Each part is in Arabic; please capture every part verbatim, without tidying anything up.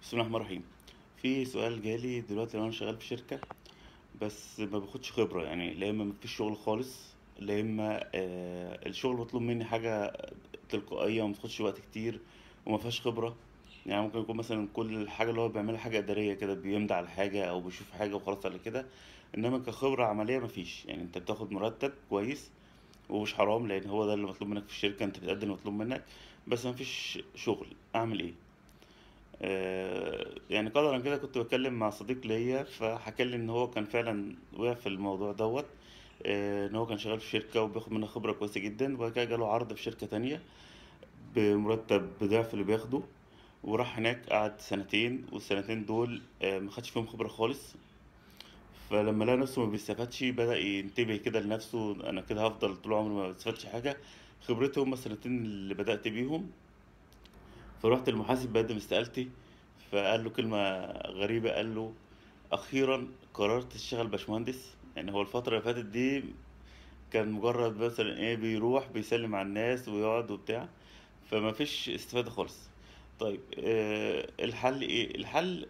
بسم الله الرحمن الرحيم. في سؤال جالي دلوقتي لو انا شغال في شركة بس ما باخدش خبرة، يعني لا اما مفيش شغل خالص، لا اما آه الشغل مطلوب مني حاجة تلقائية وما تاخدش وقت كتير وما فيهاش خبرة. يعني ممكن يكون مثلا كل حاجة اللي هو بيعملها حاجة إدارية كده، بيمضي على حاجة أو بيشوف حاجة وخلاص على كده. إنما كخبرة عملية مفيش، يعني أنت بتاخد مرتب كويس ومش حرام لأن هو ده اللي مطلوب منك في الشركة، أنت بتقدم المطلوب منك، بس مفيش شغل. أعمل إيه؟ آه، يعني قدرا كده كنت بتكلم مع صديق ليا فحكى لي ان هو كان فعلا وقع في الموضوع دوت. آه، ان هو كان شغال في شركة وبياخد منها خبرة كويسة جدا، وبعد كده جاله عرض في شركة تانية بمرتب بضعف اللي بياخده، وراح هناك قعد سنتين، والسنتين دول آه، ما خدش فيهم خبرة خالص. فلما لقى نفسه ما بيستفادش بدأ ينتبه كده لنفسه، انا كده هفضل طول عمري ما بستفادش حاجة. خبرتي هما السنتين اللي بدأت بيهم. فرحت المحاسب بقدم استقالتي، فقال له كلمة غريبة، قال له أخيرا قررت تشتغل باشمهندس. يعني هو الفترة اللي فاتت دي كان مجرد مثلا إيه، بيروح بيسلم على الناس ويقعد وبتاع، فما فيش استفادة خالص. طيب آه الحل إيه؟ الحل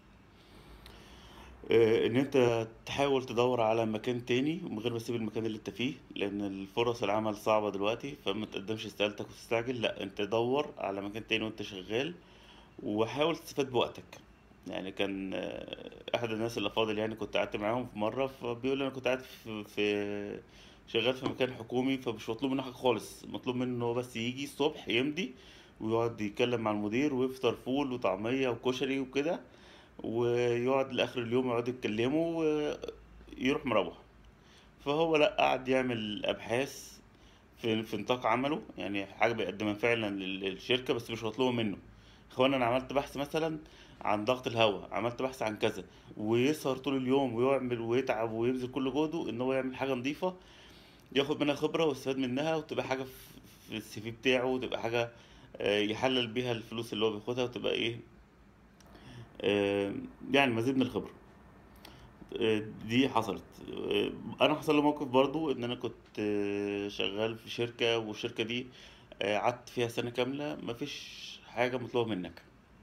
آه إن أنت تحاول تدور على مكان تاني من غير ما تسيب المكان اللي أنت فيه، لأن الفرص العمل صعبة دلوقتي، فما تقدمش استقالتك وتستعجل، لأ أنت دور على مكان تاني وأنت شغال، وحاول تستفاد بوقتك. يعني كان آه، احد الناس اللي فاضل، يعني كنت قعدت معاهم في مره، فبيقول لي انا كنت قاعد في, في شغال في مكان حكومي، فمش مطلوب منه حاجه خالص، مطلوب منه ان هو بس يجي الصبح يمضي ويقعد يتكلم مع المدير ويفطر فول وطعميه وكشري وكده، ويقعد لاخر اليوم يقعد يتكلموا ويروح مروح. فهو لا، قعد يعمل ابحاث في في نطاق عمله، يعني حاجة بيقدمها فعلا لل- للشركة بس مش مطلوبة منه. اخوانا انا عملت بحث مثلا عن ضغط الهواء، عملت بحث عن كذا، ويسهر طول اليوم ويعمل ويتعب ويبذل كل جهده ان هو يعمل حاجة نظيفة، ياخد منها خبرة ويستفاد منها، وتبقى حاجة في في السي في بتاعه، وتبقى حاجة آه، يحلل بيها الفلوس اللي هو بياخدها، وتبقى ايه، آه، يعني مزيد من الخبرة. آه، دي حصلت. آه، انا حصل لي موقف برضو ان انا كنت آه، شغال في شركة، والشركة دي آه، قعدت فيها سنة كاملة مفيش حاجة مطلوبة منك.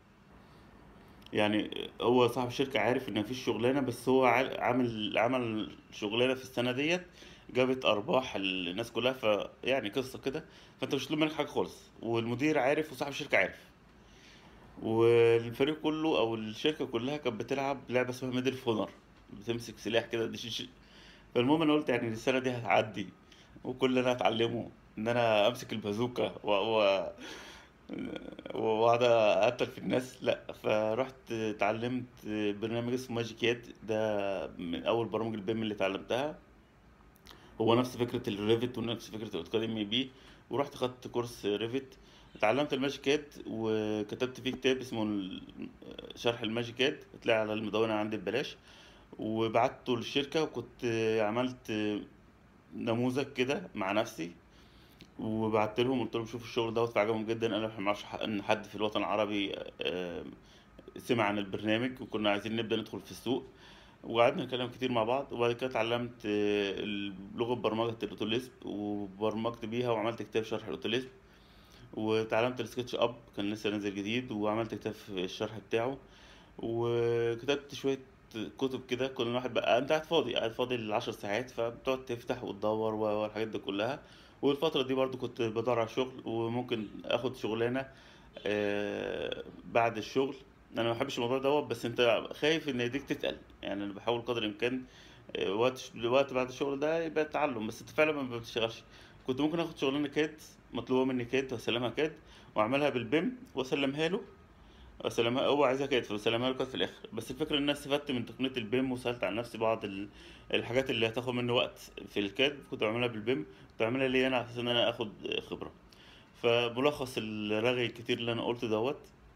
يعني هو صاحب الشركة عارف ان مفيش شغلانة، بس هو عا- عامل عمل شغلانة في السنة ديت جابت ارباح الناس كلها، ف يعني قصة كده. فانت مش مطلوب منك حاجة خالص، والمدير عارف وصاحب الشركة عارف، والفريق كله او الشركة كلها كانت بتلعب لعبة اسمها ميدل اوف اونر، بتمسك سلاح كده دش- فالمهم انا قلت يعني السنة دي هتعدي، وكل اللي انا هتعلمه ان انا امسك البازوكا و... و... واقعد اقتل في الناس، لا. فرحت اتعلمت برنامج اسمه ماجيكاد، ده من اول برامج البيم اللي اتعلمتها. هو نفس فكرة الريفت ونفس فكرة الاوتوكاد ام بي. ورحت خدت كورس ريفت، اتعلمت الماجيكاد وكتبت فيه كتاب اسمه ال- شرح الماجيكاد، هتلاقي على المدونة عندي ببلاش. وبعته للشركة، وكنت عملت نموذج كده مع نفسي، وبعت لهم قلت لهم شوفوا الشغل دوت، فعجبهم جدا. قالوا احنا ما نعرفش ان حد في الوطن العربي آه، سمع عن البرنامج، وكنا عايزين نبدأ ندخل في السوق. وقعدنا نتكلم كتير مع بعض، وبعد كده اتعلمت آه، لغة برمجة الأوتوليسب، وبرمجت بيها وعملت كتاب شرح الأوتوليسب. واتعلمت السكتش اب، كان لسه نازل جديد، وعملت كتاب في الشرح بتاعه. وكتبت شوية كتب كده. كل واحد بقى انت قاعد فاضي، قاعد فاضي العشر ساعات، فبتقعد تفتح وتدور و- والحاجات دي كلها. والفترة دي برضو كنت بدور على شغل، وممكن اخد شغلانة آه، بعد الشغل. انا ما بحبش الموضوع دوت، بس انت خايف ان ايديك تتقل، يعني انا بحاول قدر الامكان آه، وقت وقت بعد الشغل ده يبقى تعلم، بس انت فعلا ما بتشتغلش. كنت ممكن اخد شغلانة كاد مطلوبة مني كاد واسلمها كاد، واعملها بالبيم واسلمها له، سلامها هو عايزها كده، فسلامها له كانت في الاخر. بس الفكره ان انا استفدت من تقنيه البيم، وسالت عن نفسي بعض ال- الحاجات اللي هتاخد مني وقت في الكاد كنت بعملها بالبيم، كنت بعملها ليه انا على اساس ان انا اخد خبره. فملخص الرغي الكتير اللي انا قلته دوت،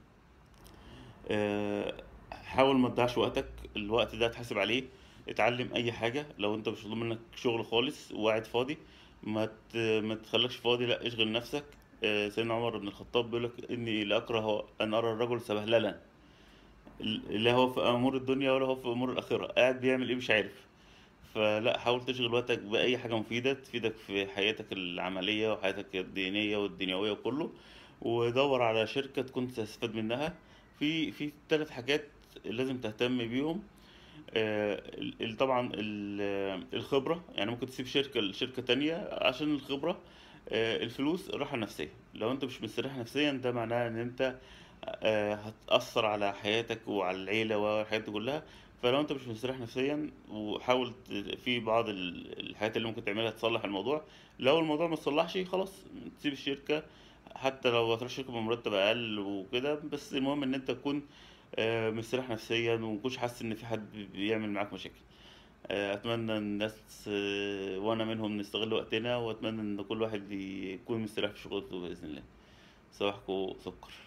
آه، حاول ما تضيعش وقتك، الوقت ده هتحاسب عليه. اتعلم اي حاجه، لو انت مش مطلوب منك شغل خالص وقاعد فاضي، ما ت- ما تخليكش فاضي، لا اشغل نفسك. آه، سيدنا عمر بن الخطاب بيقول لك اني لاكره ان ارى الرجل سبهللا، لا هو في امور الدنيا ولا هو في امور الاخره، قاعد بيعمل ايه مش عارف. فلا، حاول تشغل وقتك باي حاجه مفيده تفيدك في حياتك العمليه وحياتك الدينيه والدنيويه وكله. ودور على شركه تكون تستفاد منها، في في تلات حاجات لازم تهتم بيهم. آآ ال ال طبعًا ال الخبرة، يعني ممكن تسيب شركة لشركة تانية عشان الخبرة. آآ الفلوس، الراحة النفسية، لو أنت مش مستريح نفسيًا ده معناه إن أنت آآ هتأثّر على حياتك وعلى العيلة والحاجات دي كلّها. فلو أنت مش مستريح نفسيًا وحاول ت في بعض ال الحاجات اللي ممكن تعملها تصلّح الموضوع. لو الموضوع ما اتصلّحش خلاص تسيب الشركة، حتى لو هتروح شركة بمرتب أقل وكده، بس المهم إن أنت تكون آآ مستريح نفسيًا وما تكونش حاسس إن في حد بيعمل معاك مشاكل. آآ أتمنى الناس آه، وأنا منهم نستغل وقتنا، وأتمنى إن كل واحد يكون مستريح في شغلته بإذن الله. صباحكم سُكر.